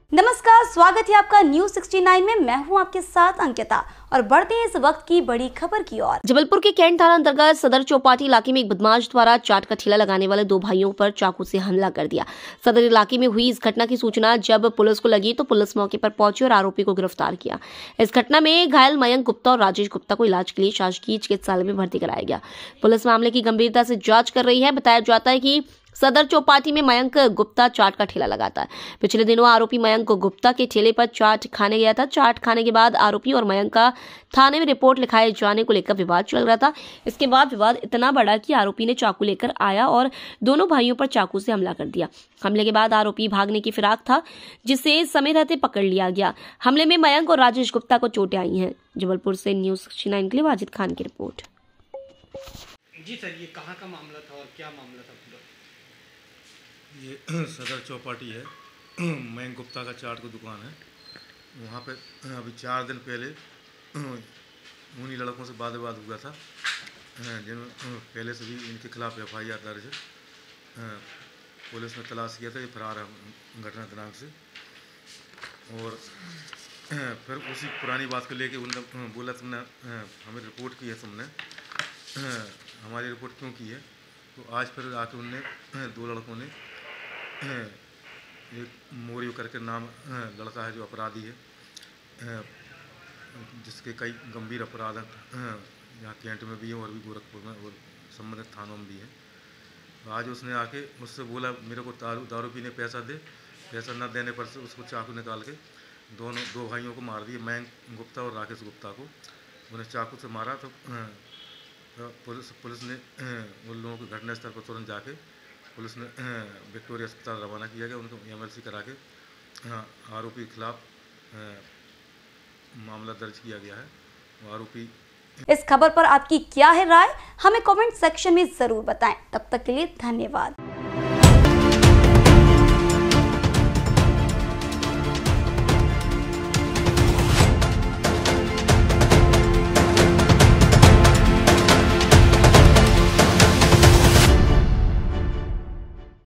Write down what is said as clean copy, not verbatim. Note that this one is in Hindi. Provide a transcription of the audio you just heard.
नमस्कार, स्वागत है आपका न्यूज 69 में। मैं हूं आपके साथ अंकिता और बढ़ते हैं इस वक्त की बड़ी खबर की ओर। जबलपुर के कैंट थाना अंतर्गत सदर चौपाटी इलाके में एक बदमाश द्वारा चाट का ठेला लगाने वाले दो भाइयों पर चाकू से हमला कर दिया। सदर इलाके में हुई इस घटना की सूचना जब पुलिस को लगी तो पुलिस मौके पर पहुंची और आरोपी को गिरफ्तार किया। इस घटना में घायल मयंक गुप्ता और राजेश गुप्ता को इलाज के लिए शासकीय चिकित्सालय में भर्ती कराया गया। पुलिस मामले की गंभीरता से जांच कर रही है। बताया जाता है कि सदर चौपाटी में मयंक गुप्ता चाट का ठेला लगाता है। पिछले दिनों आरोपी मयंक गुप्ता के ठेले पर चाट खाने गया था। चाट खाने के बाद आरोपी और मयंक का थाने में रिपोर्ट लिखाए जाने को लेकर विवाद चल रहा था। इसके बाद विवाद इतना बढ़ा कि आरोपी ने चाकू लेकर आया और दोनों भाइयों पर चाकू से हमला कर दिया। हमले के बाद आरोपी भागने की फिराक था, जिसे समय रहते पकड़ लिया गया। हमले में मयंक और राजेश गुप्ता को चोटें आई हैं। जबलपुर से न्यूज 69 के लिए वाजिद खान की रिपोर्ट। जी सर, ये कहाँ का मामला था और क्या मामला था पूरा? ये सदर चौपाटी है। मयंक गुप्ता का चाट की दुकान है। वहाँ पे अभी 4 दिन पहले उन्हीं लड़कों से वाद विवाद हुआ था, जिनमें पहले से भी इनके खिलाफ FIR दर्ज है। पुलिस ने तलाश किया था, ये फरार है घटना दिनांक से। और फिर उसी पुरानी बात को लेके उन्होंने बोला, तुमने हमें रिपोर्ट की है, तुमने हमारी रिपोर्ट क्यों की है? तो आज फिर आके उनने दो लड़कों ने, एक मोरियो करके नाम लड़का है जो अपराधी है, जिसके कई गंभीर अपराध यहाँ कैंट में भी हैं और भी गोरखपुर में और संबंधित थानों में भी हैं। तो आज उसने आके मुझसे बोला, मेरे को दारू पीने पैसा दे। पैसा न देने पर से उसको चाकू निकाल के दो भाइयों को मार दिए, मयंक गुप्ता और राकेश गुप्ता को। उन्हें चाकू से मारा तो पुलिस ने उन लोगों को घटनास्थल पर तुरंत जाके पुलिस ने विक्टोरिया अस्पताल रवाना किया गया। उनको MLC करा के आरोपी के खिलाफ मामला दर्ज किया गया है। आरोपी इस खबर पर आपकी क्या है राय, हमें कमेंट सेक्शन में जरूर बताएं। तब तक के लिए धन्यवाद।